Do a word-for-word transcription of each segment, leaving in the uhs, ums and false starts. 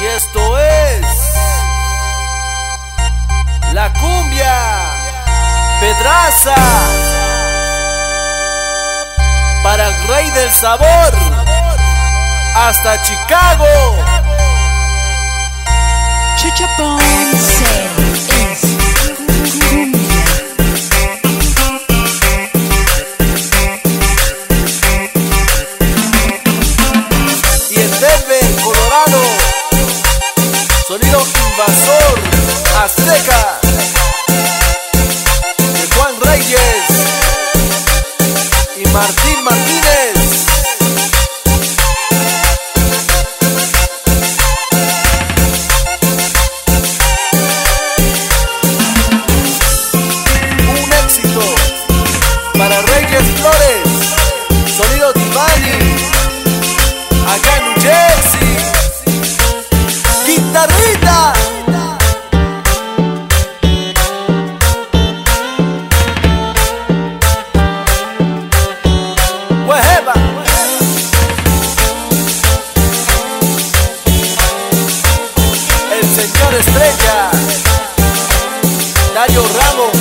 Y esto es la cumbia Pedraza para el rey del sabor hasta Chicago. Chucho Ponce es cumbia. Y en Denver, Colorado, sonido invasor azteca de Juan Reyes y Martín Martínez. Un éxito para Reyes Flores, sonido Divani, acá en New Jersey. Guitarrita. Huejeba. El señor Estrella, Dario Ramos.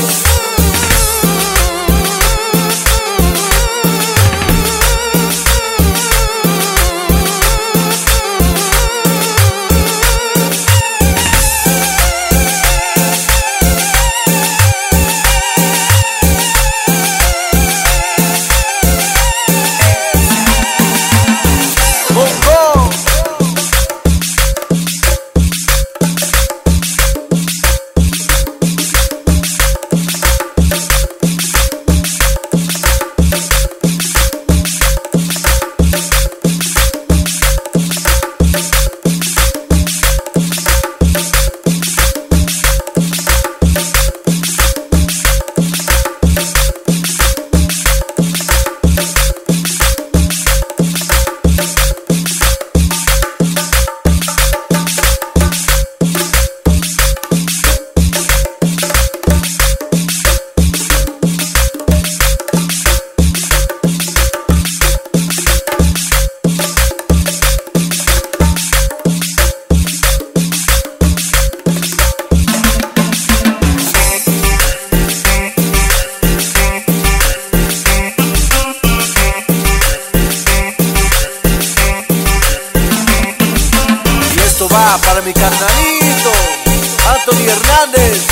Va para mi carnalito Anthony Hernández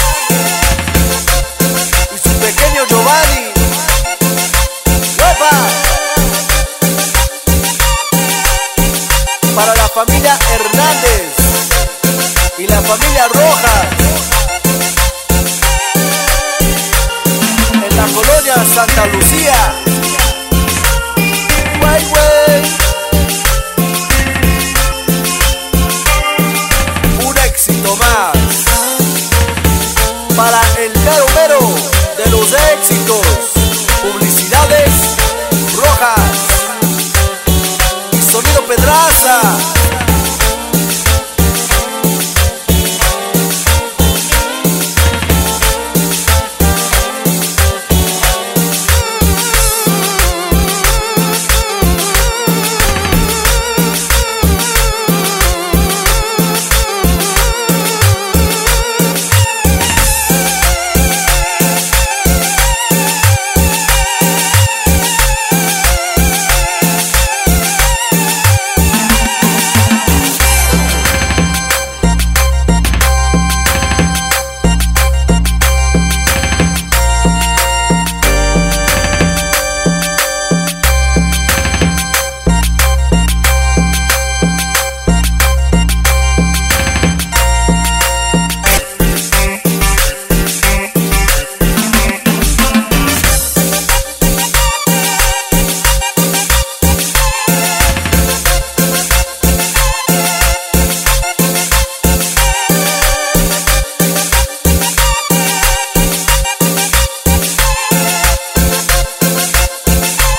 y su pequeño Giovanni. ¡Huepa! Para la familia Hernández y la familia Rojas en la colonia Santa Lucía. ¡Wey, wey! Más para el mero mero de los éxitos, Publicidades Rojas y sonido Pedraza.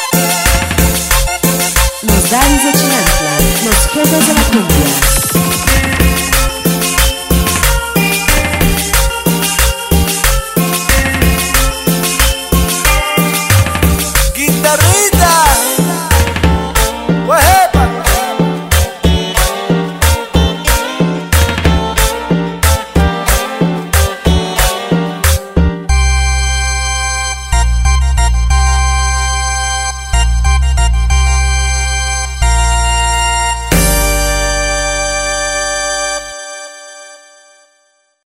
Los Daddies de Chinantla, los jefes de la cumbia.